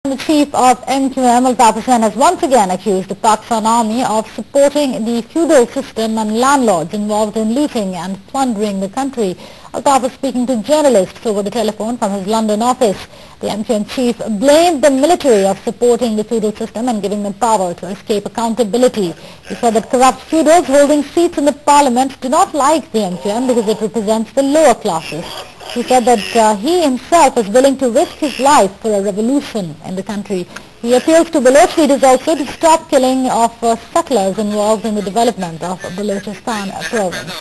The chief of MQM, Altaf Hussain, has once again accused the Pakistan Army of supporting the feudal system and landlords involved in looting and plundering the country. Altaf was speaking to journalists over the telephone from his London office. The MQM chief blamed the military of supporting the feudal system and giving them power to escape accountability. He said that corrupt feudals holding seats in the parliament do not like the MQM because it represents the lower classes. He said that he himself is willing to risk his life for a revolution in the country. He appeals to Baloch leaders also to stop killing of settlers involved in the development of Balochistan province.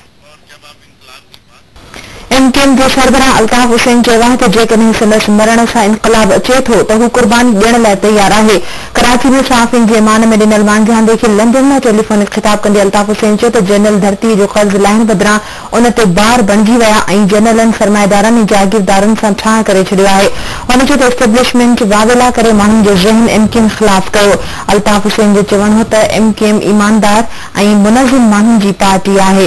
MQM जे सरबराह अल्ताफ हुसैन चयो आहे त जेकॾहिं संदसि मरण सां इनक़लाब अचे थो त हू क़ुर्बानी ॾियण लाइ तयार आहे। कराची में सहाफ़ियुनि जे मान में ॾिनल वांझांदे खे लंडन में टेलीफोनिक ख़िताब कंदे अल्ताफ हुसैन चयो त जनरल धरती जो कर्ज़ लाहिण बदिरां उन ते बार बणिजी विया ऐं जनरलनि सरमाएदारनि ऐं जागीरदारनि सां ठाह करे छॾियो आहे। हुन चयो त एस्टेब्लिशमेंट वावेला करे माण्हुनि जो ज़हन MQM ख़िलाफ़ कयो। अल्ताफ हुसैन जो चवणु हो त MQM ईमानदार ऐं मुनज़्ज़म माण्हुनि जी पार्टी आहे।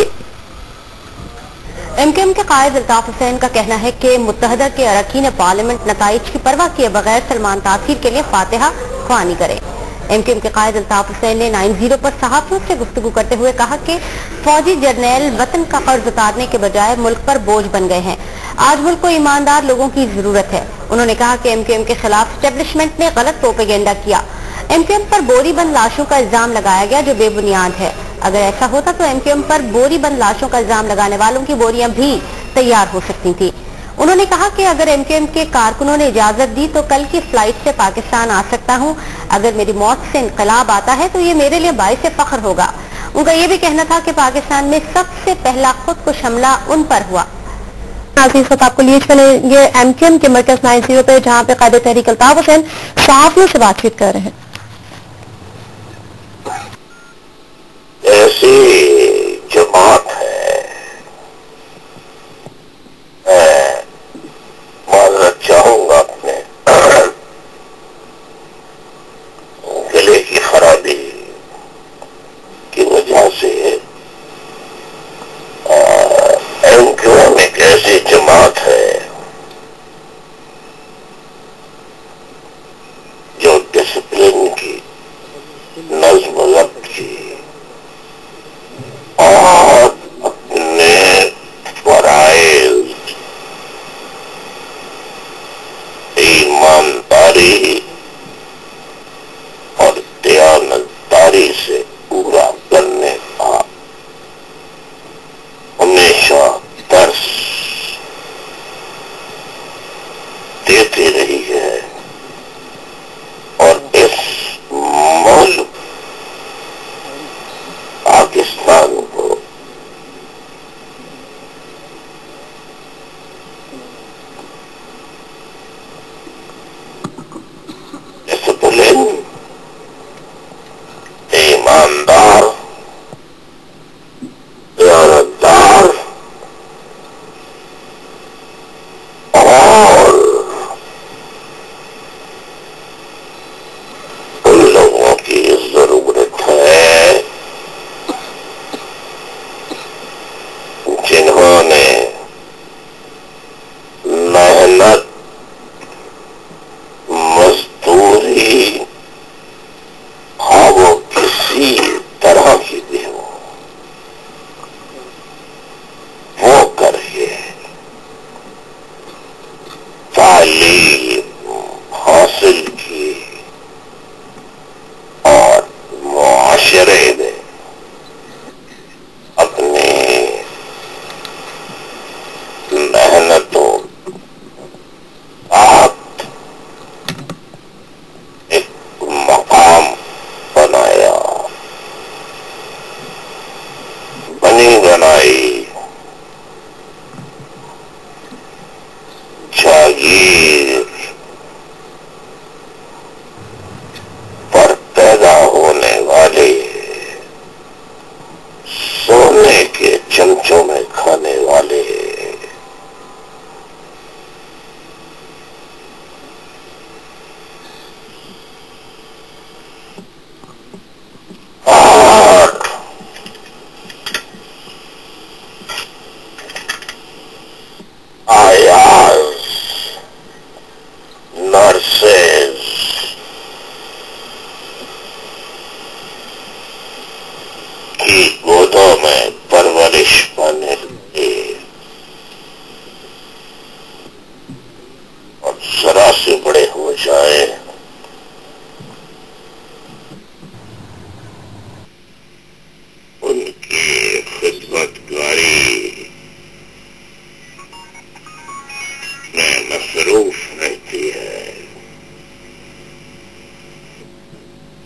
MQM के कायद अल्ताफ हुसैन का कहना है कि मुत्तहदा के अरकान पार्लियामेंट नताइज की परवाह किए बगैर सलमान तासीर के लिए फातिहा ख्वानी करें। MQM के कायद अल्ताफ हुसैन ने 9-0 पर सहाफ़ियों से गुफ्तगू करते हुए कहा कि फौजी जर्नैल वतन का कर्ज उतारने के बजाय मुल्क पर बोझ बन गए हैं। आज मुल्क को ईमानदार लोगों की जरूरत है। उन्होंने कहा कि MQM के खिलाफ एस्टेब्लिशमेंट ने गलत प्रोपेगेंडा किया। MQM पर बोरी बंद लाशों का इल्जाम लगाया गया जो बेबुनियाद है। अगर ऐसा होता तो MQM पर बोरी बंद लाशों का इल्जाम लगाने वालों की बोरियां भी तैयार हो सकती थी। उन्होंने कहा कि अगर MQM के कारकुनों ने इजाजत दी तो कल की फ्लाइट से पाकिस्तान आ सकता हूं। अगर मेरी मौत से इनकलाब आता है तो ये मेरे लिए बाइस फख्र होगा। उनका ये भी कहना था कि पाकिस्तान में सबसे पहला खुदकुश हमला उन पर हुआ। इस वक्त आपको लिए चलेंगे MQM के मरकज 9-0 पे, जहाँ पे कायदे तहरीक अल्ताफ हुसैन सहाफ़ियों से बातचीत कर रहे हैं। ऐसी जमात है, मैं माजरत चाहूंगा अपने गले की खराबी की वजह से। MQM एक ऐसी जमात है जो डिसिप्लिन की, नज़्म ज़ब्त की और अपने फराइज़, ईमानदारी और दयानतदारी से पूरा करने का हमेशा दर्स देती रही है और इस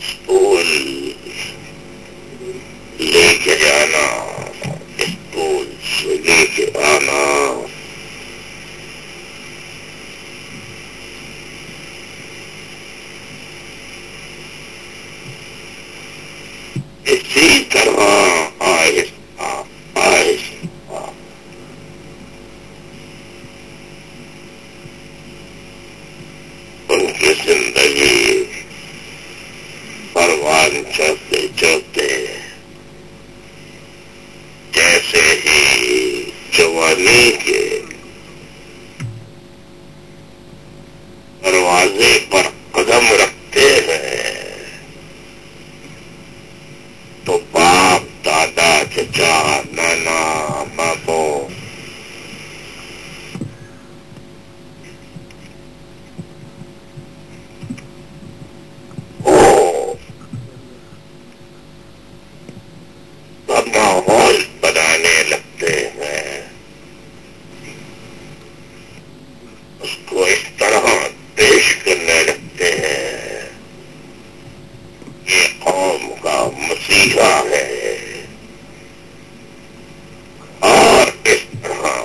اسکول لے کے جانا، اسکول سے لے کے آنا، اسی طرح آہستہ آہستہ ان کی زندگی پروان چڑھتے چڑھتے جیسے ہی جوانی کے دروازے پر قدم رکھتے ہیں تو باپ دادا چچا نانا ماموں ماحول بنانے لگتے ہیں، اس کو اس طرح پیش کرنے لگتے ہیں، یہ قوم کا مسیحا ہے، اور اس طرح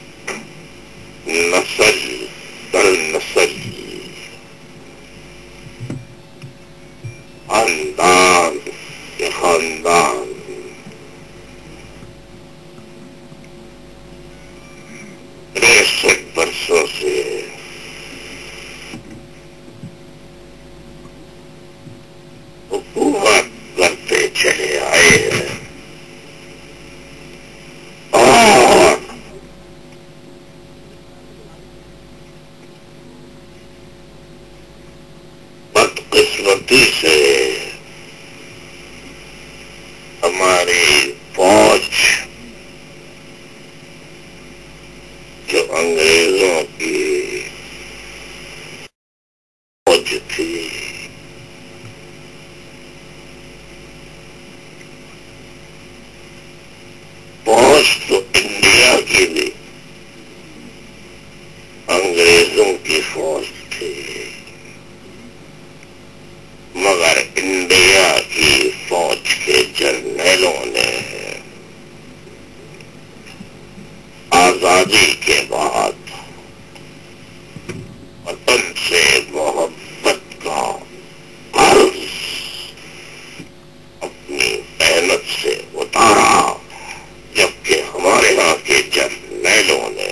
نسل در نسل خاندان کے خاندان 63 برسوں سے حکومت کرتے چلے آئے ہیں، اور بدقسمتی سے ہماری فوج جو انگریزوں کی فوج تھی، فوج تو انڈیا کی بھی انگریزوں کی فوج تھی، مگر انڈیا کی فوج کے جرنیلوں نے آزادی کے بعد وطن سے محبت کا قرض اپنی محنت سے اتارا، جبکہ ہمارے ہاں کے جرنیلوں نے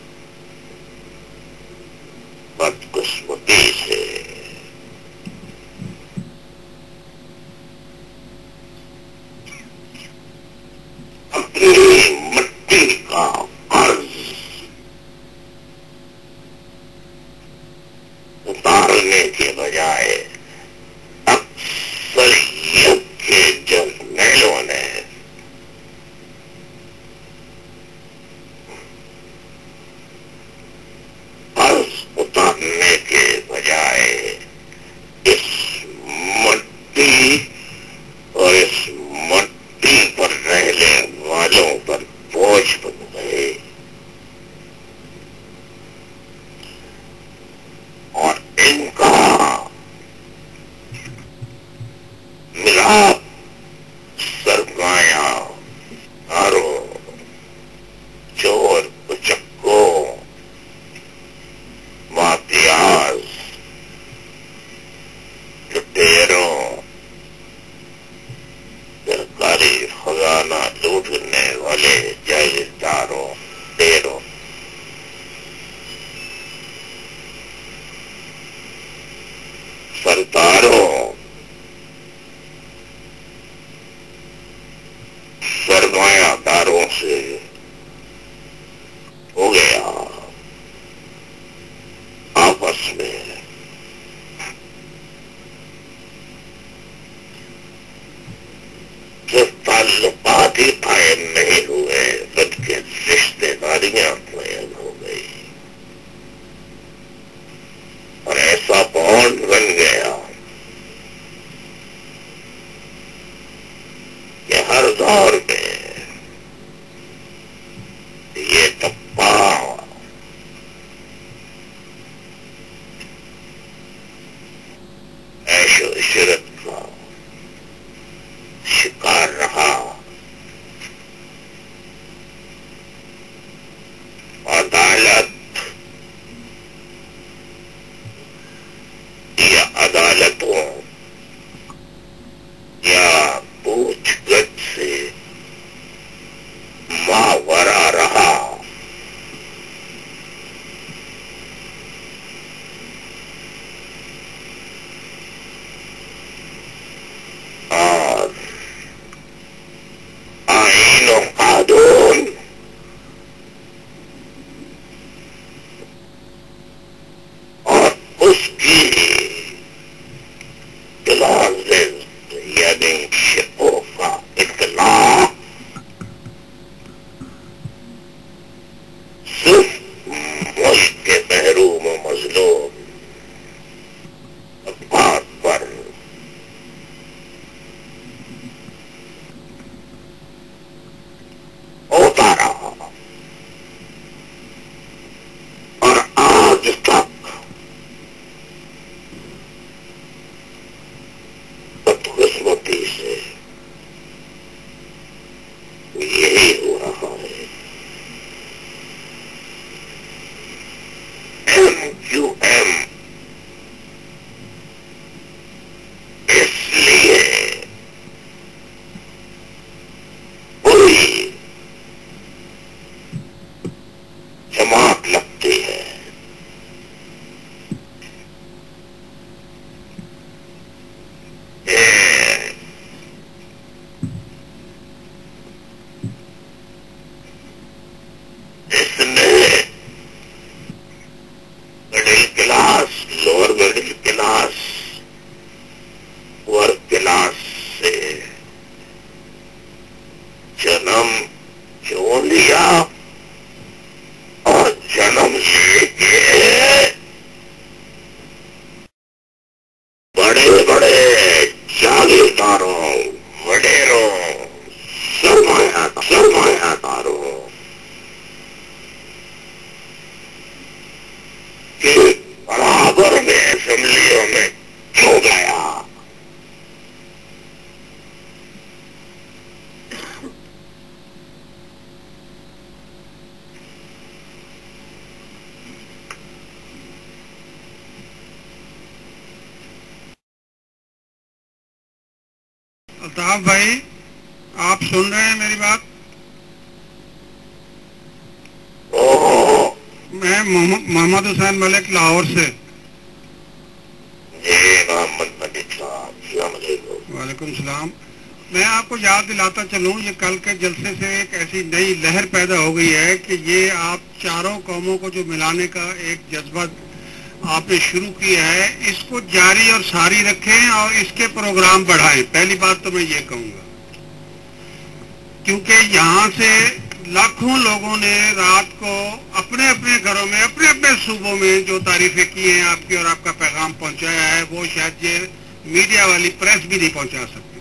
بدقسمتی سے اپنی مٹی کا قرض اتارنے کے بجائے اکثریت کے جرنیلوں نے قرض اتارنے کے بجائے اس مٹی اور اس مٹی پر رہنے والوں پر بوجھ بن گئے، اور ان کا ملاپ سرمایہ داروں، چور اچکوں، مافیاز، لٹیروں، سرکاری خزانہ لوٹنے والے جائیداروں، ڈیروں، سرداروں، سرمایہ داروں سے ہو گیا آپس میں صرف تعلقات ہی قائم نہیں ہوئے بلکہ رشتے داریاں قائم ہو گئی، اور ایسا بانڈ بن گیا کہ ہر دور میں یہ طبقہ عیش و عشرت کا عدالتوں یا پوچھ گچھ سے ماورا رہا. اور آئین و قانون اور اس کی کلازز یعنی شقوں کا اطلاع صرف ملک کے محروم و مظلوم افراد پر ہوتا رہا اور آج تک بدقسمتی سے یہی ہو رہا ہے. MQM اس لیے بری جماعت لگتی ہے اس نے middle class, lower middle class, work class سے جنم کیوں لیا اور جنم لے کے بڑے بڑے جاگیرداروں، وڈیروں، سرمایہ داروں کے برابر میں اسمبلیوں میں کیوں گیا؟ الطاف بھائی، آپ سن رہے ہیں میری بات؟ میں محمد حسین ملک، لاہور سے. جی محمد ملک صاحب، السلام علیکم. وعلیکم السلام. میں آپ کو یاد دلاتا چلوں، یہ کل کے جلسے سے ایک ایسی نئی لہر پیدا ہو گئی ہے کہ یہ آپ چاروں قوموں کو جو ملانے کا ایک جذبہ آپ نے شروع کیا ہے، اس کو جاری اور ساری رکھیں اور اس کے پروگرام بڑھائیں. پہلی بات تو میں یہ کہوں گا، کیونکہ یہاں سے لاکھوں لوگوں نے رات کو اپنے اپنے گھروں میں، اپنے اپنے صوبوں میں جو تعریفیں کی ہیں آپ کی اور آپ کا پیغام پہنچایا ہے، وہ شاید یہ میڈیا والی پریس بھی نہیں پہنچا سکتی.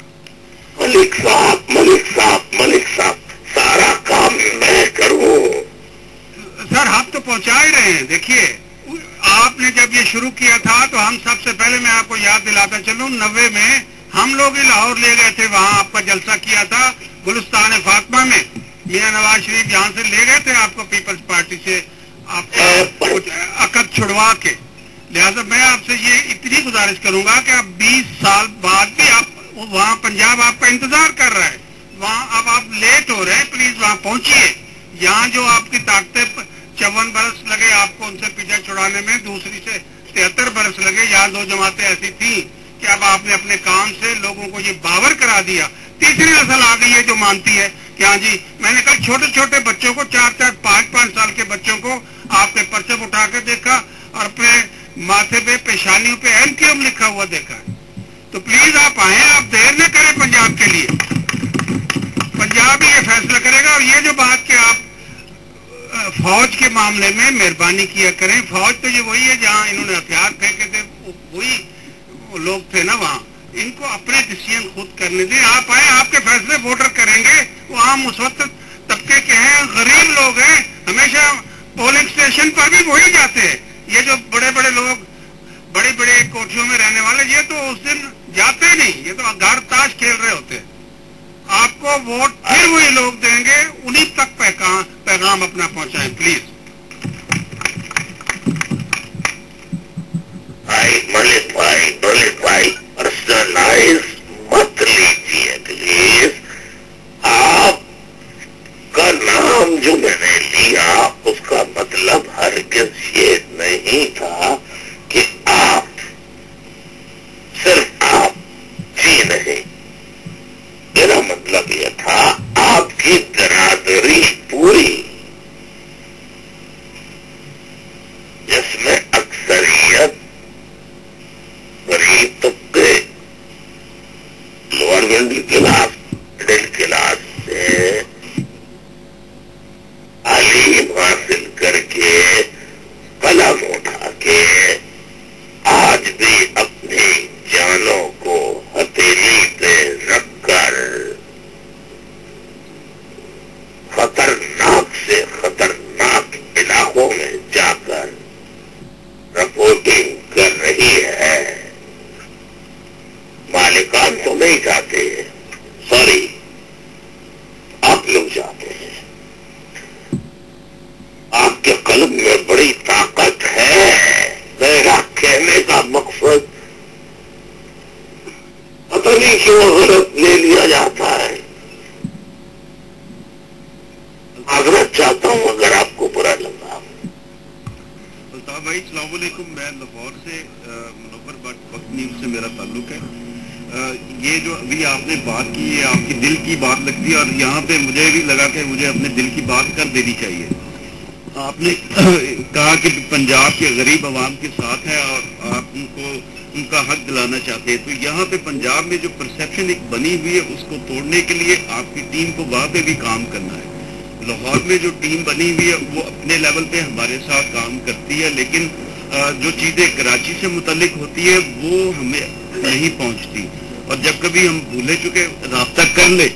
ملک صاحب سارا کام میں کروں. سر ہم تو پہنچا ہی رہے ہیں. دیکھیے، آپ نے جب یہ شروع کیا تھا تو ہم سب سے پہلے، میں آپ کو یاد دلاتا چلوں، 90 میں ہم لوگ ہی لاہور لے گئے تھے، وہاں آپ کا جلسہ کیا تھا گلستان فاطمہ میں. میاں نواز شریف یہاں سے لے گئے تھے آپ کو پیپلز پارٹی سے، آپ کو عقد چھڑوا کے. لہذا میں آپ سے یہ اتنی گزارش کروں گا کہ اب 20 سال بعد بھی آپ وہاں، پنجاب آپ کا انتظار کر رہا ہے، وہاں اب آپ لیٹ ہو رہے ہیں، پلیز وہاں پہنچیے. یہاں جو آپ کی طاقتیں 54 برس لگے آپ کو ان سے پیچھا چھڑانے میں، دوسری سے 73 برس لگے. یہاں دو جماعتیں ایسی تھیں کہ اب آپ نے اپنے کام سے لوگوں کو یہ باور کرا دیا. تیسری نسل آ گئی ہے جو مانتی ہے کہ ہاں جی، میں نے کل چھوٹے چھوٹے بچوں کو، 4-4 5-5 سال کے بچوں کو آپ کے پرچم اٹھا کے دیکھا اور اپنے ماتھے پہ، پیشانیوں پہ MQM لکھا ہوا دیکھا ہے. تو پلیز آپ آئیں، آپ دیر نہ کریں پنجاب کے لیے. پنجاب ہی یہ فیصلہ کرے گا. اور یہ جو بات کہ آپ فوج کے معاملے میں مہربانی کیا کریں، فوج تو یہ وہی ہے جہاں انہوں نے ہتھیار پھینکے تھے، وہی لوگ تھے نا وہاں. ان کو اپنے ڈیسیژن خود کرنے دیں. آپ آئیں، آپ کے فیصلے ووٹر کریں گے. وہ عام اس وقت طبقے کے ہیں، غریب لوگ ہیں، ہمیشہ پولنگ اسٹیشن پر بھی وہی جاتے ہیں. یہ جو بڑے بڑے لوگ، بڑی بڑی کوٹھیوں میں رہنے والے، یہ تو اس دن جاتے نہیں، یہ تو گھر تاش کھیل رہے ہوتے ہیں. آپ کو ووٹ پھر وہی لوگ دیں گے. انہیں تک پیغام اپنا پہنچائیں پلیز. ملک بھائی बाकी तबके lower middle class, middle class से तालीम हासिल करके कलम उठा के आज भी अपनी जानों को हथेली पे रखकर खतरनाक से खतरनाक इलाकों में जाकर रिपोर्टिंग कर रही है। मालिकान तो नहीं जाते, सॉरी, आप लोग जाते हैं। आपके कलम में बड़ी ताकत है। मेरा कहने का मकसद पता नहीं क्यों गलत ले लिया जाता है। माजरत चाहता हूं अगर आपको बुरा लगा। अल्ताफ भाई अस्सलाम वालेकुम, मैं लाहौर से मुनव्वर भट्ट वक्त न्यूज़ से मेरा ताल्लुक है। ये जो अभी आपने बात की है आपकी दिल की बात लगती है, और यहाँ पे मुझे भी लगा कि मुझे अपने दिल की बात कर देनी चाहिए। आपने कहा कि पंजाब के गरीब आवाम के साथ है और आप उनको उनका हक दिलाना चाहते हैं। तो यहाँ पे पंजाब में जो परसेप्शन एक बनी हुई है उसको तोड़ने के लिए आपकी टीम को वहाँ पे भी काम करना है। लाहौर में जो टीम बनी हुई है वो अपने लेवल पे हमारे साथ काम करती है, लेकिन जो चीज़ें कराची से मुतल्लिक होती है वो हमें नहीं पहुँचती। और जब कभी हम भूले चुके राब्ता कर ले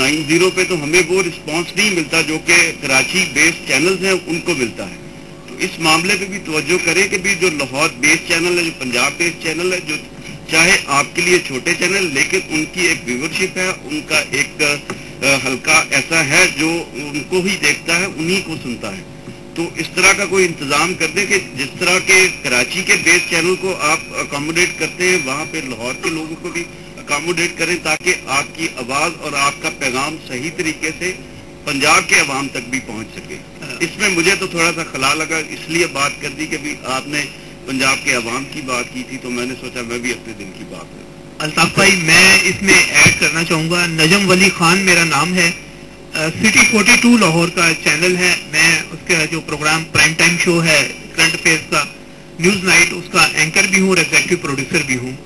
90 पे, तो हमें वो रिस्पांस नहीं मिलता जो कि कराची बेस्ड चैनल्स हैं उनको मिलता है। तो इस मामले पे भी तवज्जो करें कि भी जो लाहौर बेस्ड चैनल है, जो पंजाब बेस्ड चैनल है, जो चाहे आपके लिए छोटे चैनल, लेकिन उनकी एक व्यूवरशिप है, उनका एक हल्का ऐसा है जो उनको ही देखता है, उन्हीं को सुनता है। तो इस तरह का कोई इंतजाम कर दे कि जिस तरह के कराची के बेस चैनल को आप अकोमोडेट करते हैं वहाँ पे लाहौर के लोगों को भी अकोमोडेट करें, ताकि आपकी आवाज़ और आपका पैगाम सही तरीके से पंजाब के अवाम तक भी पहुँच सके। इसमें मुझे तो थोड़ा सा खला लगा, इसलिए बात कर दी कि भी आपने पंजाब के अवाम की बात की थी, तो मैंने सोचा मैं भी अपने दिल की बात करूँ। अल्ताफ भाई, मैं इसमें ऐड करना चाहूँगा, नजम वली खान मेरा नाम है, सिटी 42 लाहौर का चैनल है। मैं उसका जो प्रोग्राम प्राइम टाइम शो है करंट अफेयर्स का न्यूज़ नाइट, उसका एंकर भी हूँ और एग्जीक्यूटिव प्रोड्यूसर भी हूँ।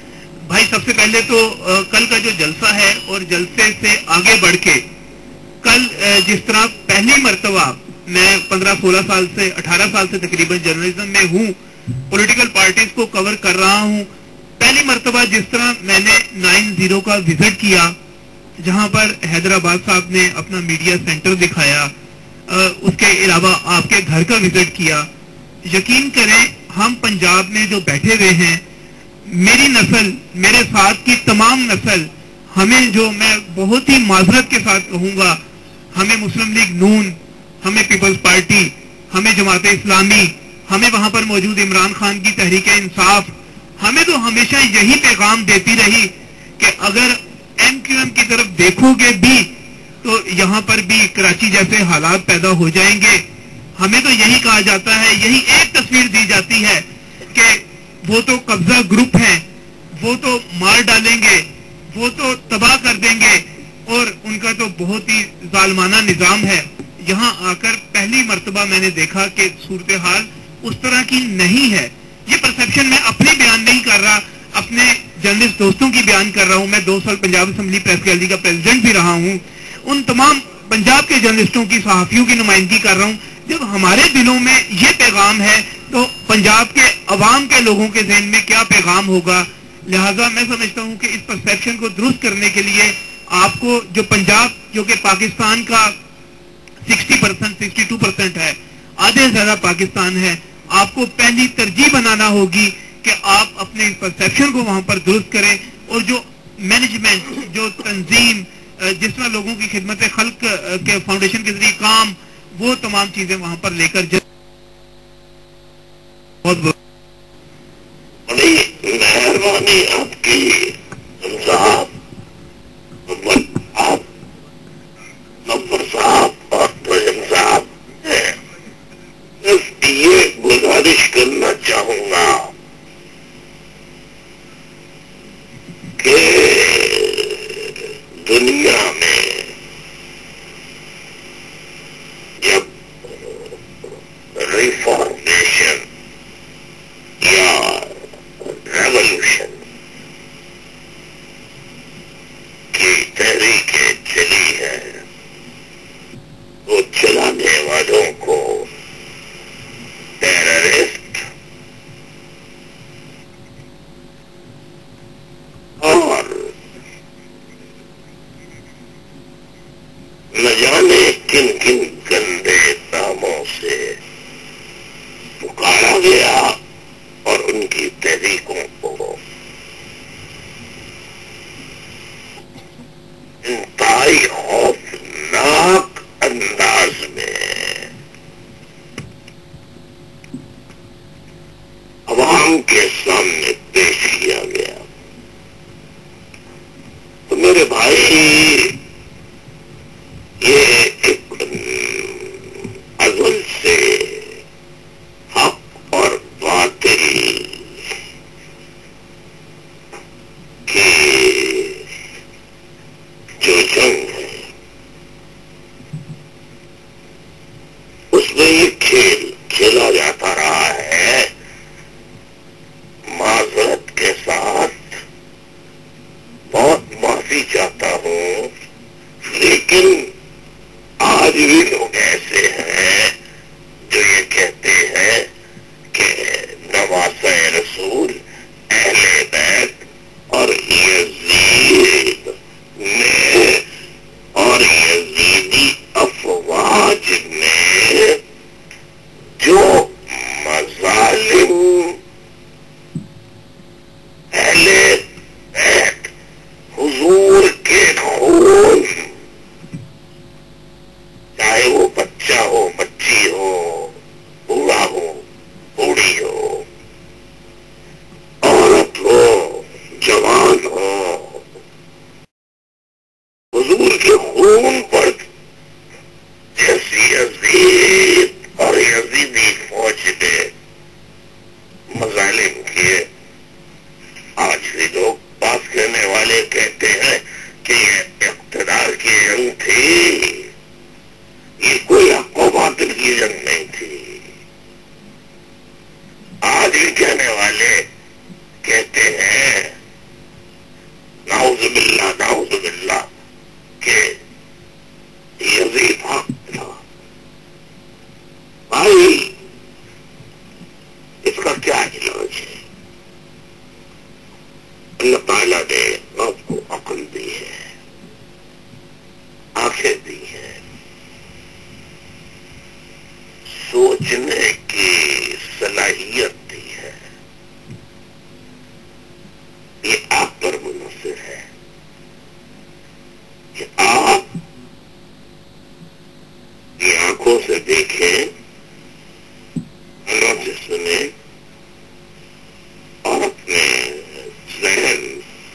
भाई सबसे पहले तो कल का जो जलसा है और जलसे से आगे बढ़ के कल जिस तरह पहली मरतबा मैं 15-16 साल से 18 साल से तकरीबन जर्नलिज्म में हूँ, पॉलिटिकल पार्टीज को कवर कर रहा हूँ। पहली मरतबा जिस तरह मैंने 90 का विजिट किया, जहां पर हैदराबाद साहब ने अपना मीडिया सेंटर दिखाया, उसके अलावा आपके घर का विजिट किया, यकीन करें हम पंजाब में जो बैठे हुए हैं, मेरी नस्ल, मेरे साथ की तमाम नस्ल, हमें जो मैं बहुत ही माजरत के साथ कहूंगा, हमें मुस्लिम लीग नून, हमें पीपल्स पार्टी, हमें जमात इस्लामी, हमें वहां पर मौजूद इमरान खान की तहरीक इंसाफ, हमें तो हमेशा यही पैगाम देती रही कि अगर MQM की तरफ देखोगे भी तो यहाँ पर भी कराची जैसे हालात पैदा हो जाएंगे। हमें तो यही कहा जाता है, यही एक तस्वीर दी जाती है कि वो तो कब्जा ग्रुप है, वो तो मार डालेंगे, वो तो तबाह कर देंगे और उनका तो बहुत ही जालमाना निजाम है। यहाँ आकर पहली मर्तबा मैंने देखा कि सूरत हाल उस तरह की नहीं है। ये परसेप्शन मैं अपने बयान नहीं कर रहा, अपने जर्नलिस्ट दोस्तों की बयान कर रहा हूं। मैं 2 साल पंजाब असेंबली प्रेस गैलरी का प्रेसिडेंट भी रहा हूं, उन तमाम पंजाब के जर्नलिस्टों की, सहाफियों की नुमाइंदगी कर रहा हूं। जब हमारे दिलों में ये पैगाम है तो पंजाब के अवाम के लोगों के ज़हन में क्या पैगाम होगा। लिहाजा मैं समझता हूं कि इस परसेप्शन को दुरुस्त करने के लिए आपको जो पंजाब, जो कि पाकिस्तान का 60%, 62% है, आधे से ज्यादा पाकिस्तान है, आपको पहली तरजीह बनाना होगी कि आप अपने परसेप्शन को वहां पर दुरुस्त करें और जो मैनेजमेंट, जो तंजीम, जिस तरह लोगों की खिदमत खल्क के फाउंडेशन के जरिए काम, वो तमाम चीजें वहां पर लेकर बहुत बड़ी मेहरबानी आपकी साहब, आप नंबर साहब और प्रेम साहब, ये गुजारिश करना चाहूंगा कि दुनिया में जब रिफॉर्मेशन या रेवोल्यूशन न जाने किन किन गंदे नामों से पुकारा गया और उनकी तहरीकों को इंतहाई खौफनाक अंदाज में अवाम के सामने पेश किया गया। तो मेरे भाई, ये एक अज़ल से हक और बातिल की जो जंग है, उसमें ये खेल खेला जाता रहा है। माजरत के साथ बहुत माफी चाहता हूं, लेकिन आज भी लोग ऐसे हैं जो ये कहते हैं कि नवासा रसूल, अहले बैत और यजीद ने और यजीदी अफवाज ने जो मजालिम अहले बैत हुजूर के खून, चाहे वो बच्चा हो, बच्ची हो, बूढ़ा हो, बूढ़ी हो, औरत हो, जवान हो, हुजूर के खून पर जैसी यजीद और यजीदी फौज ने मजालिम किए। आज भी लोग बात करने वाले कहते हैं कि ये इख्तिदार की जंग थी, ये कोई हक व बातिल की जंग नहीं थी। आज भी कहने वाले कहते हैं नाउज़ुबिल्लाह कि यजीद हक था। भाई, इसका क्या इलाज है? अल्लाह ताला ने आपको अक्ल दी है, आंखें दी है, सोचने की सलाहियत दी है। ये आप पर मुनहसर है कि आप ये आंखों से देखें, कानों से सुने और अपने ज़हन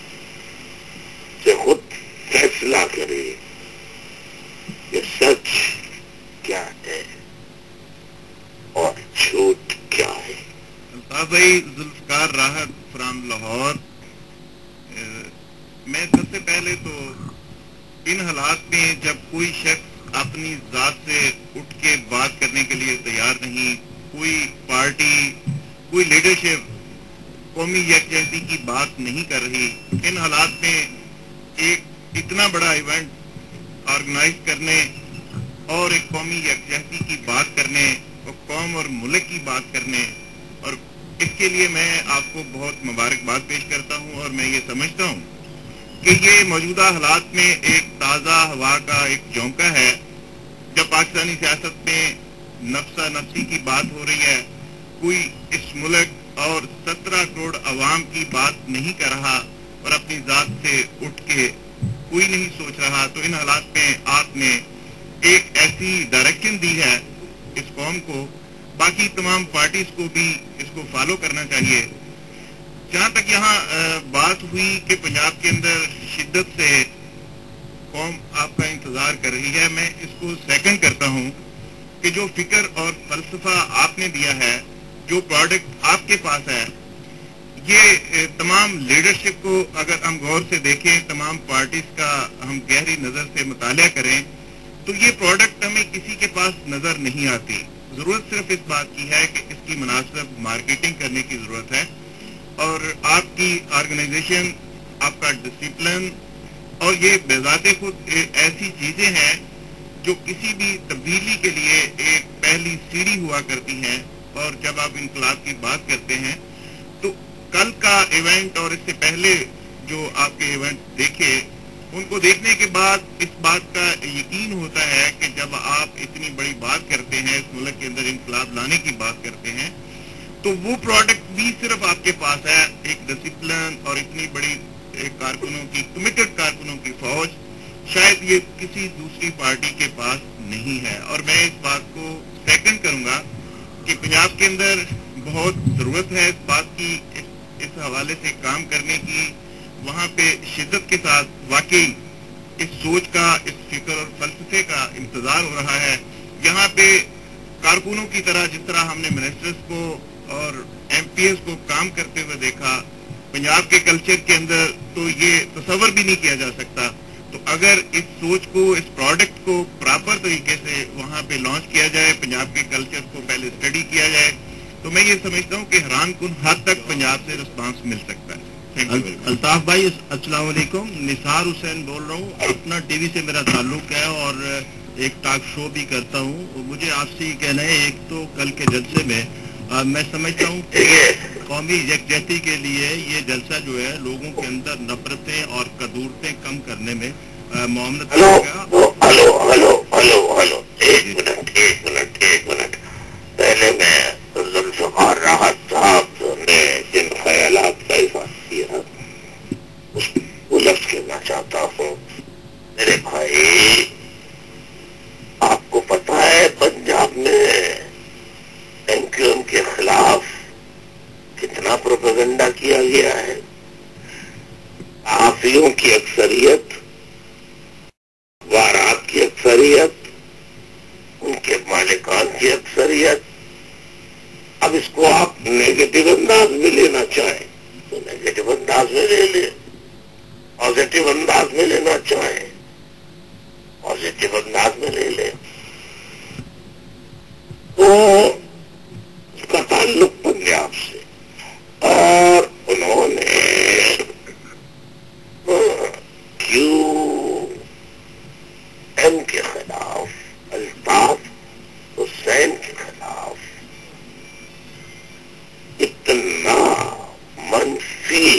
से खुद फैसला करें कि सच क्या है और झूठ क्या है। भाई जुल्फकार राहत फ्राम लाहौर, मैं सबसे पहले तो इन हालात में जब कोई शख्स अपनी जात से उठ के बात करने के लिए तैयार नहीं, कोई पार्टी, कोई लीडरशिप कौमी यकजहती की बात नहीं कर रही, इन हालात में एक इतना बड़ा इवेंट ऑर्गेनाइज करने और एक कौमी यकजहती की बात करने और कौम और मुल्क की बात करने, और इसके लिए मैं आपको बहुत मुबारकबाद पेश करता हूं। और मैं ये समझता हूं कि ये मौजूदा हालात में एक ताज़ा हवा का एक झोंका है। जब पाकिस्तानी सियासत में नफ्सा नफ्सी की बात हो रही है, कोई इस मुल्क और 17 करोड़ अवाम की बात नहीं कर रहा और अपनी जात से उठ के कोई नहीं सोच रहा, तो इन हालात में आपने एक ऐसी डायरेक्शन दी है इस कौम को, बाकी तमाम पार्टीज को भी इसको फॉलो करना चाहिए। जहां तक यहाँ बात हुई कि पंजाब के अंदर शिद्दत से कौम आपका इंतजार कर रही है, मैं इसको सेकंड करता हूँ कि जो फिक्र और फलसफा आपने दिया है, जो प्रोडक्ट आपके पास है, ये तमाम लीडरशिप को अगर हम गौर से देखें, तमाम पार्टीज का हम गहरी नजर से मुतालिया करें, तो ये प्रोडक्ट हमें किसी के पास नजर नहीं आती। जरूरत सिर्फ इस बात की है कि इसकी मुनासिब मार्केटिंग करने की जरूरत है, और आपकी ऑर्गेनाइजेशन, आपका डिसिप्लिन और ये बेज़ाते खुद ऐसी चीजें हैं जो किसी भी तब्दीली के लिए एक पहली सीढ़ी हुआ करती हैं। और जब आप इनकलाब की बात करते हैं तो कल का इवेंट और इससे पहले जो आपके इवेंट देखे, उनको देखने के बाद इस बात का यकीन होता है कि जब आप इतनी बड़ी बात करते हैं, इस मुल्क के अंदर इंकलाब लाने की बात करते हैं, तो वो प्रोडक्ट भी सिर्फ आपके पास है, एक डिसिप्लिन और इतनी बड़ी कारकुनों की, कमिटेड कारकुनों की फौज, शायद ये किसी दूसरी पार्टी के पास नहीं है। और मैं इस बात को सेकंड करूंगा कि पंजाब के अंदर बहुत जरूरत है इस बात की, इस हवाले से काम करने की, वहाँ पे शिद्दत के साथ वाकई इस सोच का, इस फिक्र और फलसफे का इंतजार हो रहा है। यहाँ पे कारकुनों की तरह, जिस तरह हमने मिनिस्टर्स को और एमपीएस को काम करते हुए देखा, पंजाब के कल्चर के अंदर तो ये तस्वर भी नहीं किया जा सकता। तो अगर इस सोच को, इस प्रोडक्ट को प्रॉपर तरीके से वहाँ पे लॉन्च किया जाए, पंजाब के कल्चर को पहले स्टडी किया जाए, तो मैं ये समझता हूँ कि हैरानकुन हद तक पंजाब से रिस्पांस मिल सकता है। अल्ताफ भाई, अस्सलाम वालेकुम। निसार हुसैन बोल रहा हूँ, अपना टीवी से मेरा ताल्लुक है और एक टॉक शो भी करता हूँ। मुझे आपसे ये कहना है, एक तो कल के जलसे में मैं समझता हूँ कि कौमी यकजहती के लिए ये जलसा जो है लोगों के अंदर नफरतें और कदूरतें कम करने में मुआवनत करेगा। हेलो, एक मिनट। पहले मैं जुल्फ़िकार राहत साहब ने जिन ख्यालात का इज़हार किया उसको लफ्ज़ कहना चाहता हूँ। मेरे भाई, आपको पता है पंजाब में एमक्यूएम के खिलाफ कितना प्रोपेगेंडा किया गया है। सहाफियों की अक्सरियत, अखबारात की अक्सरियत, उनके मालिकान की अक्सरियत। अब इसको आप नेगेटिव अंदाज में लेना चाहें तो नेगेटिव अंदाज में ले ले, पॉजिटिव अंदाज में लेना चाहें पॉजिटिव अंदाज में ले ले। तो उसका ताल्लुक पंजाब से, और उन्होंने क्यों एम के खिलाफ, अल्ताफ हुसैन के खिलाफ इतना मनफी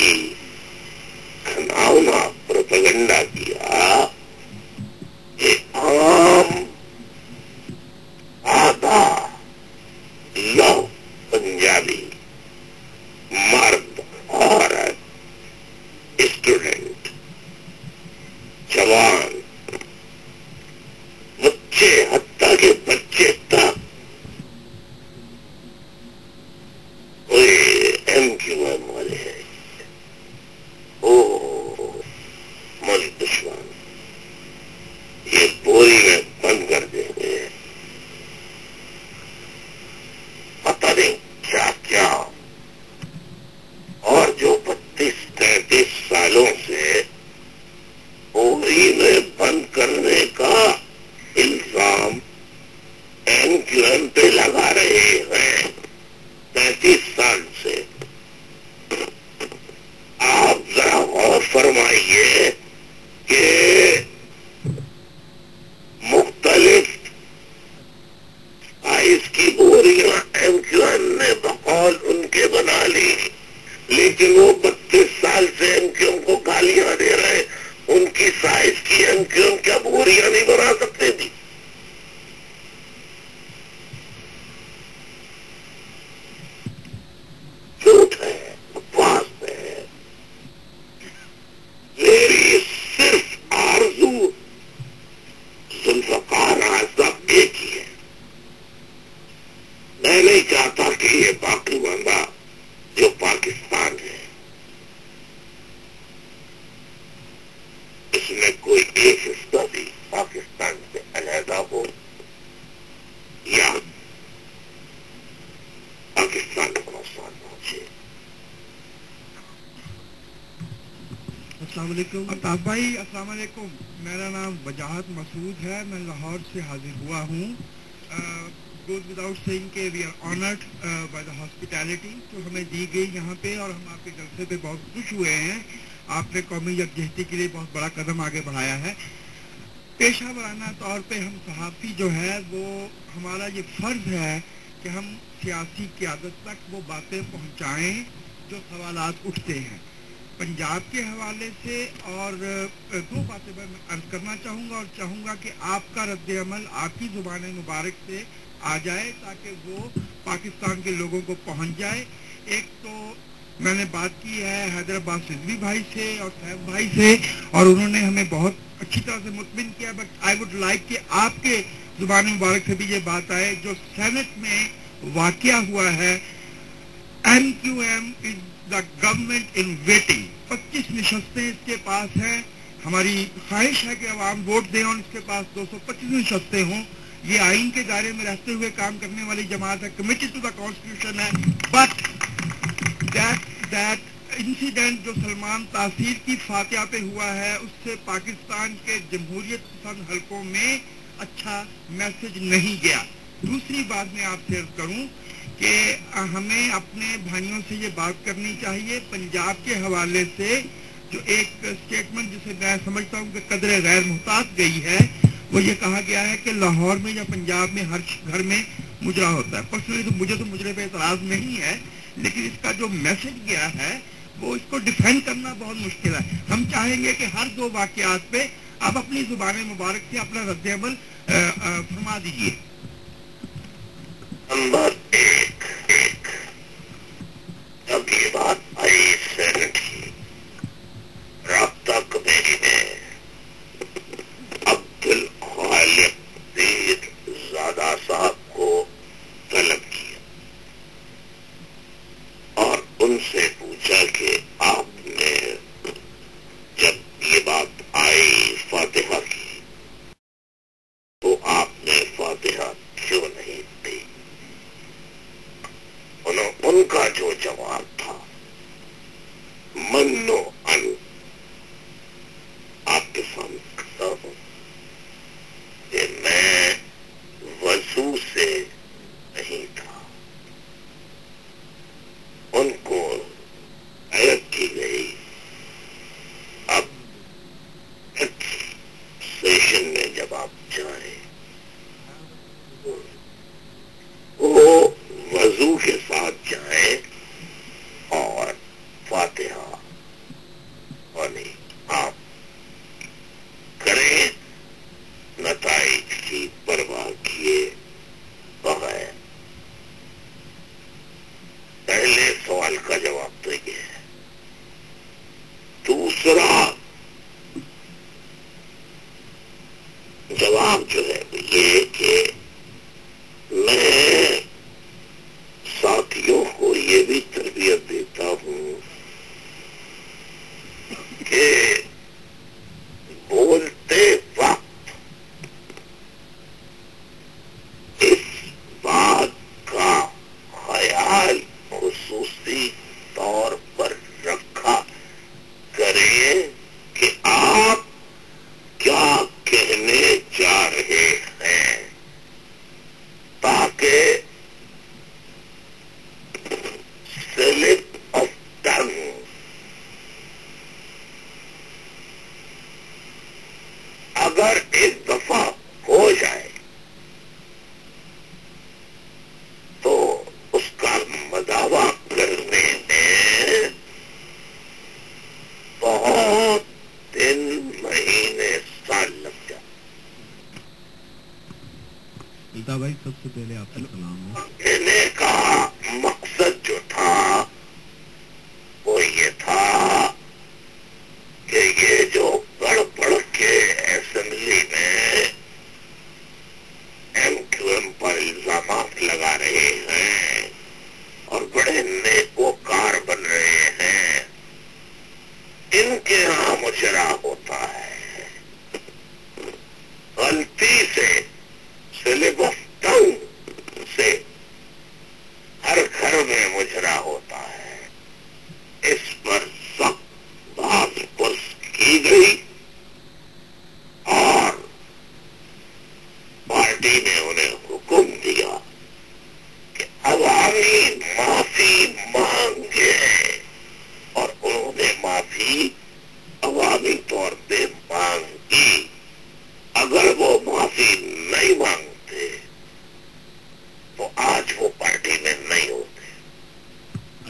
घिनौना प्रोपेगेंडा किया कि आम आधा लोग, पंजाबी मर्द, औरत, स्टूडेंट, जवान, बच्चे, हत्ता के बच्चे तक कोई एमक्यूएम वाले हैं। ओ मौलिक दुश्मन, ये बोरी में बंद कर देंगे, पता नहीं क्या क्या। और जो 32-33 सालों से बोरी में बंद करने का इल्जाम एमक्यूएम पे लगा रहे हैं 33 साल से, आप जरा गौर फरमाइए कि मुख्तलिफ साइज की बोरियां एमक्यूएम ने बकौल उनके बना ली, लेकिन वो 32 साल से एमक्यूएम को गालियां दे रहे, उनकी साइज की एमक्यूएम क्या बोरियां नहीं बना सकते थी? झूठ है, बकवास है। मेरी सिर्फ आरज़ू जुल्फ़िकार साहब एक ही है। मैं नहीं चाहता कि ये बाकी बंदा जो पाकिस्तान है इसमें कोई एक हिस्सा भी पाकिस्तान से अलहदा हो या पाकिस्तान को नुकसान पहुंचे। अस्सलाम वालेकुम अल्ताफ भाई। अस्सलाम वालेकुम। मेरा नाम वजाहत मसूद है, मैं लाहौर से हाजिर हुआ हूँ। goes without saying कि we are honored by the hospitality जो हमें दी गई यहाँ पे, और हम आपके जलसे पे बहुत खुश हुए हैं। आपने कौमी यकजहती के लिए बहुत बड़ा कदम आगे बढ़ाया है। पेशा वराना तौर पे हम सहाफ़ी जो है वो हमारा ये फ़र्ज़ है कि हम सियासी क़यादत तक वो बातें पहुँचाएँ जो सवालात उठते हैं। पंजाब के हवाले से और दो बातें मैं अर्ज करना चाहूँगा और चाहूँगा कि आपका रद्द अमल आपकी ज़ुबान मुबारक से आ जाए ताकि वो पाकिस्तान के लोगों को पहुँच जाए। एक तो मैंने बात की है हैदराबाद सिद्वी भाई से और सैफ भाई से और उन्होंने हमें बहुत अच्छी तरह से मुतमिन किया, बट आई वुड लाइक कि आपके ज़ुबान मुबारक से भी ये बात आए जो सेनेट में वाक़या हुआ है। MQM is the government in waiting. 25 नशस्तें इसके पास हैं। हमारी ख्वाहिश है कि अवाम वोट दें और इसके पास 225 नशस्तें हों। ये आइन के दायरे में रहते हुए काम करने वाली जमात है, कमिटेड टू द कॉन्स्टिट्यूशन है। बट दैट इंसिडेंट जो सलमान तासीर की फातिहा पे हुआ है उससे पाकिस्तान के जमहूरियत पसंद हलकों में अच्छा मैसेज नहीं गया। दूसरी बात मैं आपसे अर्ज करूं कि हमें अपने भाइयों से ये बात करनी चाहिए पंजाब के हवाले से जो एक स्टेटमेंट जिसे मैं समझता हूँ कि कदरे गैर मुहतात गई है, वो ये कहा गया है कि लाहौर में या पंजाब में हर घर में मुजरा होता है। पर्सनली तो मुझे तो मुजरे पे एतराज नहीं है, लेकिन इसका जो मैसेज गया है वो इसको डिफेंड करना बहुत मुश्किल है। हम चाहेंगे कि हर दो वाकयात पे आप अपनी जुबान मुबारक से अपना रद्द-ए-अमल फरमा दीजिए। नंबर एक, जब ये बात आई सेनेट की, राब्ता कमेटी ने अब्दुल खालिक पीरजादा साहब को तलब किया और उनसे पूछा कि आपने जब ये बात आई फातिहा की तो आपने फातिहा क्यों नहीं दी? उनका जो जवाब था मन्नो अन, आपके सामने कहता हूं कि मैं वजू से नहीं था। उनको अलग की गई। अब सेशन में जब आप जाए वो वजू के साथ जाए और फातिहा और आप करें नताइज की परवाह किए बगैर। पहले सवाल का जवाब तो ये है। दूसरा जवाब जो है ये कि मैं साथियों को ये भी तरबियत देता हूं कि बोलते वक्त इस बात का ख्याल खुसूसी तौर पर रखा करें कि आप क्या कहने जा रहे हैं, ताकि स्लिप ऑफ टंग अगर एक दफा हो जाए तो उसका मदावा करने में बहुत दिन महीने साल लग जाए। भाई सबसे पहले आपका सलाम है। कहने का मकसद जो था वो ये था कि ये जो बढ़ बढ़ के असेंबली में MQM पर इल्जामात लगा रहे हैं और बड़े नेकोकार बन रहे हैं, इनके यहाँ मुजरा होता है। गलती से स्लिप ऑफ टंग से हर घर में मुजरा होता है। इस पर सख्त बात पुरस की गई और पार्टी ने उन्हें हुक्म दिया कि अवामी माफी मांगे और उन्होंने माफी अवामी तौर पे मांगी। अगर वो माफी नहीं मांगते तो आज वो पार्टी में नहीं होते। अस्सलाम वालेकुम।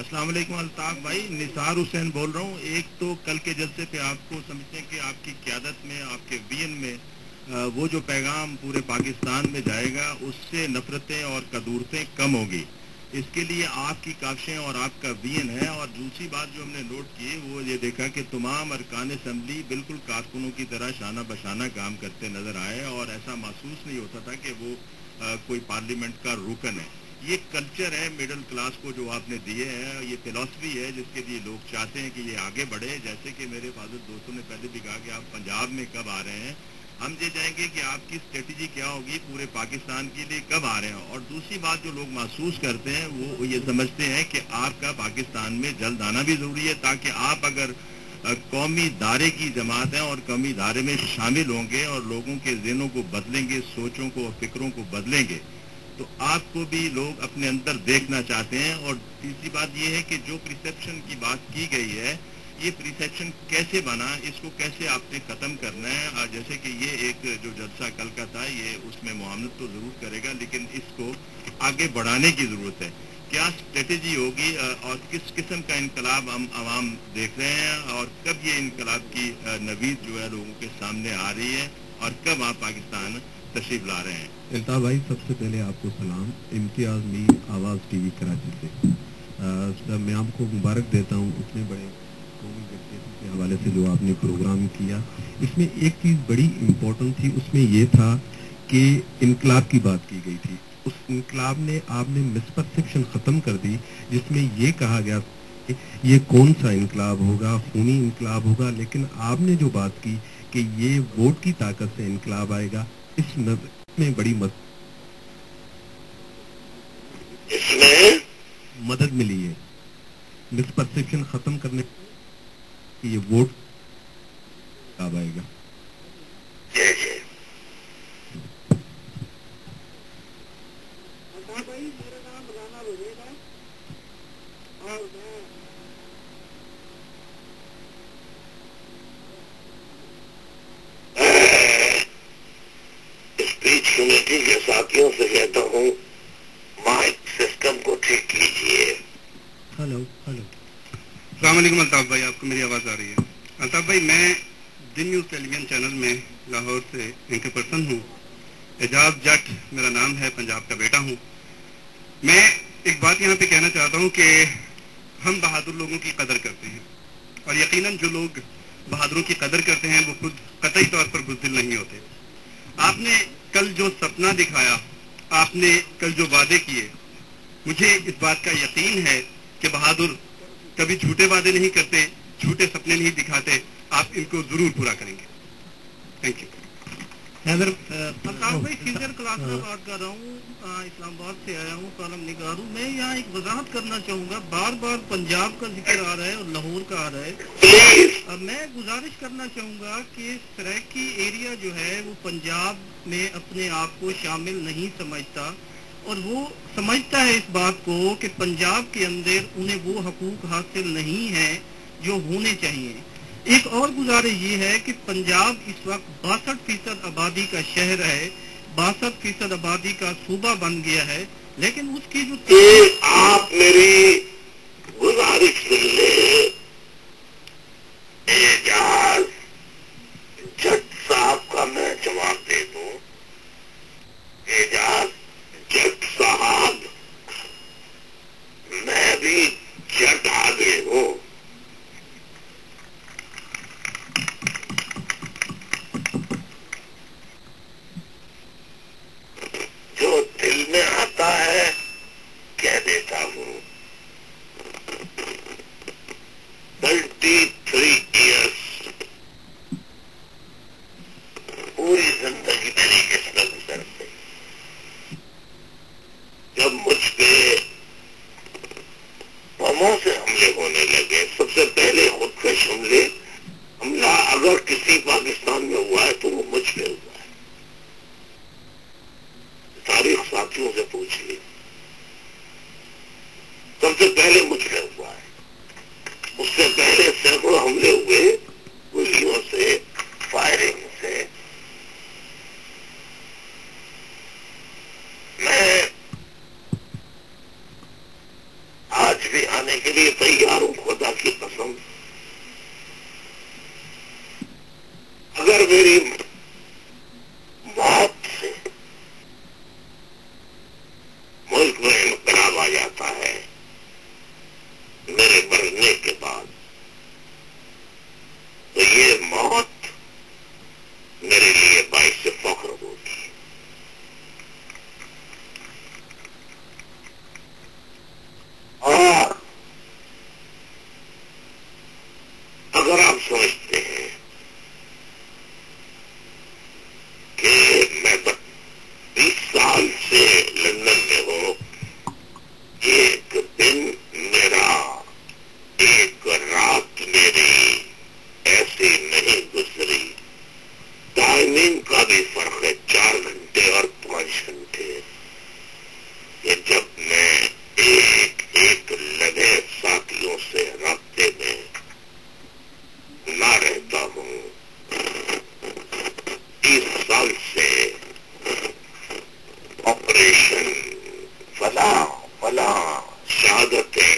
علیکم الطاف بھائی, نثار حسین بول رہا ہوں. ایک تو کل کے جلسے پہ آپ کو سمجھتے ہیں کہ آپ کی قیادت میں, آپ کے وین میں وہ جو پیغام پورے پاکستان میں جائے گا اس سے نفرتیں اور کدورتیں کم ہوگی. اس کے لیے آپ کی کاوشیں اور آپ کا وین ہے. اور دوسری بات جو ہم نے نوٹ کی وہ یہ دیکھا کہ تمام ارکان اسمبلی بالکل کارکنوں کی طرح شانہ بشانہ کام کرتے نظر آئے, اور ایسا محسوس نہیں ہوتا تھا کہ وہ کوئی پارلیمنٹ کا رکن ہے. یہ کلچر ہے مڈل کلاس کو جو آپ نے دیے ہیں, یہ فلاسفی ہے جس کے لیے لوگ چاہتے ہیں کہ یہ آگے بڑھے. جیسے کہ میرے فاضل دوستوں نے پہلے بھی کہا کہ آپ پنجاب میں کب آ رہے ہیں, ہم یہ جائیں گے کہ آپ کی اسٹریٹجی کیا ہوگی پورے پاکستان کے لیے کب آ رہے ہیں. اور دوسری بات جو لوگ محسوس کرتے ہیں وہ یہ سمجھتے ہیں کہ آپ کا پاکستان میں جلد آنا بھی ضروری ہے, تاکہ آپ اگر قومی دھارے کی جماعت ہیں اور قومی دھارے میں شامل ہوں گے اور لوگوں کے ذہنوں کو بدلیں گے, سوچوں کو اور فکروں کو بدلیں گے, تو آپ کو بھی لوگ اپنے اندر دیکھنا چاہتے ہیں. اور تیسری بات یہ ہے کہ جو پرسیپشن کی بات کی گئی ہے, یہ پرسیپشن کیسے بنا, اس کو کیسے آپ نے ختم کرنا ہے. جیسے کہ یہ ایک جو جلسہ کل کا تھا یہ اس میں معاملت تو ضرور کرے گا, لیکن اس کو آگے بڑھانے کی ضرورت ہے. کیا اسٹریٹجی ہوگی اور کس قسم کا انقلاب ہم عوام دیکھ رہے ہیں, اور کب یہ انقلاب کی نوید جو ہے لوگوں کے سامنے آ رہی ہے, اور کب آپ پاکستان تشریف لا رہے ہیں. الطاف بھائی, سب سے پہلے آپ کو سلام. امتیاز میر, آواز ٹی وی کراچی سے. میں آپ کو مبارک دیتا ہوں اتنے بڑے قومی جمہوریت کے حوالے سے جو آپ نے پروگرام کیا. اس میں ایک چیز بڑی امپورٹنٹ تھی, اس میں یہ تھا کہ انقلاب کی بات کی گئی تھی. اس انقلاب نے آپ نے مسپرسیپشن ختم کر دی, جس میں یہ کہا گیا کہ یہ کون سا انقلاب ہوگا, خونی انقلاب ہوگا. لیکن آپ نے جو بات کی کہ یہ ووٹ کی طاقت سے انقلاب آئے گا, اس میں بڑی مدد ملی ہے. مسپرسیپشن ختم کرنے یہ ووٹ کب آئے گا. اسپیچ کمیٹی کے ساتھیوں سے کہتا ہوں مائک سسٹم کو ٹھیک کیجیے. Hello hello. السلام علیکم الطاف بھائی, آپ کو میری آواز آ رہی ہے؟ الطاف بھائی, میں Din news television channel میں لاہور سے اینکر پرسن ہوں. اعجاز جٹ میرا نام ہے, پنجاب کا بیٹا ہوں. میں ایک بات یہاں پہ کہنا چاہتا ہوں کہ ہم بہادر لوگوں کی قدر کرتے ہیں, اور یقیناً جو لوگ بہادروں کی قدر کرتے ہیں وہ خود قطعی طور پر بزدل نہیں ہوتے. آپ نے کل جو سپنا دکھایا, آپ نے کل جو وعدے کیے, مجھے اس بات کا یقین ہے کہ بہادر کبھی جھوٹے وعدے نہیں کرتے, جھوٹے سپنے نہیں دکھاتے. آپ ان کو ضرور پورا کریں گے. Thank you. الطاف بھائی, فیوچر کلاس میں بات کر رہا ہوں, اسلام آباد سے آیا ہوں, کالم نگار ہوں. میں یہاں ایک وضاحت کرنا چاہوں گا, بار بار پنجاب کا ذکر آ رہا ہے اور لاہور کا آ رہا ہے. میں گزارش کرنا چاہوں گا کہ سریکی ایریا جو ہے وہ پنجاب میں اپنے آپ کو شامل نہیں سمجھتا, اور وہ سمجھتا ہے اس بات کو کہ پنجاب کے اندر انہیں وہ حقوق حاصل نہیں ہیں جو ہونے چاہیے. ایک اور گزارش یہ ہے کہ پنجاب اس وقت 62% آبادی کا شہر ہے, 62% آبادی کا صوبہ بن گیا ہے, لیکن اس کی جو آپ میری گزارش سن لیں. اعجاز جٹ صاحب کا میں جواب دے دوں. اعجاز جٹ صاحب, میں بھی جٹ آگے ہوں. جو دل میں آتا ہے کہہ دیتا ہوں. मेरी मौत से मुल्क में इनकलाब आ जाता है, मेरे मरने के बाद, तो ये मौत मेरे लिए बाइस से फख्र होगी। और अगर आप समझते हैं कि मैं 20 साल से लंदन में हूँ, एक दिन मेरा, एक रात मेरी ऐसी नहीं गुजरी। टाइमिंग का भी फर्क है, 4 घंटे और 5 घंटे। ये जब मैं एक लगे साथियों से रास्ते में ना रहता हूँ, 30 साल से ऑपरेशन फला शहादतें,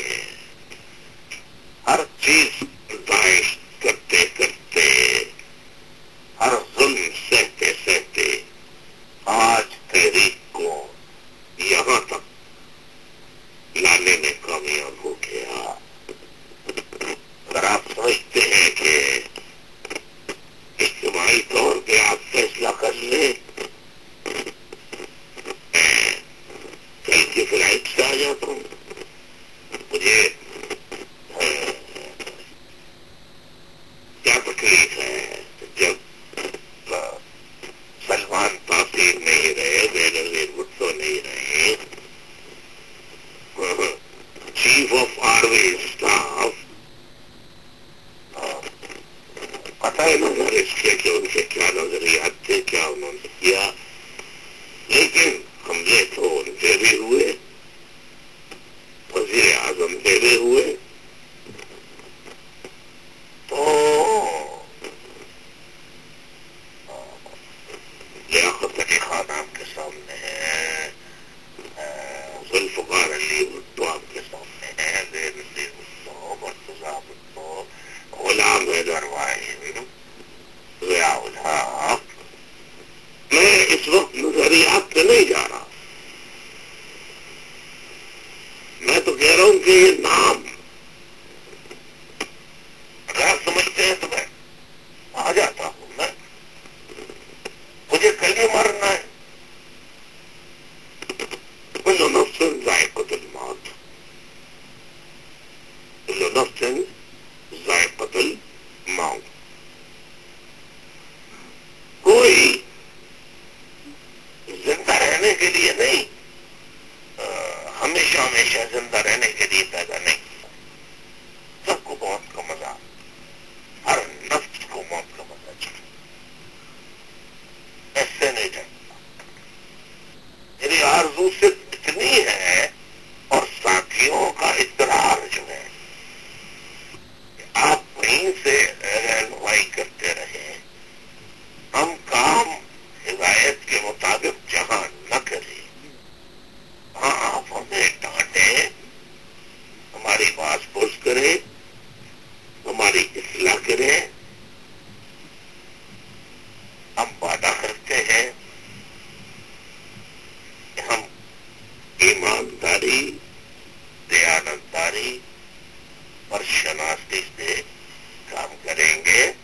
हर चीज बर्दाश्त करते करते, हर जुल्म सहते सहते आज तारीख को यहाँ तक लाने में कामयाब हो गया। अगर आप समझते हैं कि इज्तिमाई तौर पे आप फैसला कर लें, मैं कल की फ्लाइट से आ जाता हूँ। मुझे क्या तकलीफ है जब सलमान तासीर नहीं रहे, बेनजीर भुट्टो नहीं रहे, चीफ ऑफ आर्मी स्टाफ, पता है नजर इसके कि उनके क्या नजरियात थे, क्या उन्होंने किया, लेकिन हमले तो उनसे भी हुए, वजीर आजम से भी हुए। तो लियाकत अली खान आपके सामने है, जुल्फकार अली भुट्टो आपके सामने है, बेनजीर भुट्टो, मर्तजा भुट्टो, गुलाम हैदर वाहिद, ज़ियाउल हक। मैं इस वक्त नजरियात पे नहीं जा रहा, मैं तो कह रहा हूं कि ये नाम अगर आप समझते हैं तो मैं आ जाता हूं। मैं मुझे कल ही मरना है। कुल्लु नफ्सिन ज़ाइक़तुल मौत, कुल्लु नफ्सिन ज़ाइक़तुल मौत। कोई जिंदा रहने के लिए नहीं, हमेशा हमेशा जिंदा रहने के लिए पैदा नहीं। सबको मौत का मजा, हर नफ्स को मौत का मजा चाहिए, ऐसे नहीं जाता। मेरी आरज़ू सिर्फ इतनी है, और साथियों का इतरार जो है, आप वहीं से रहनुमाई करते रहे। हम काम हिदायत के मुताबिक जहां न करें, वहां आप हमें डांटे, हमारी बात पुरुष करें, हमारी इस्लाह करें। हम वादा करते हैं कि हम ईमानदारी, दयानतदारी और शनाख्ती से काम करेंगे।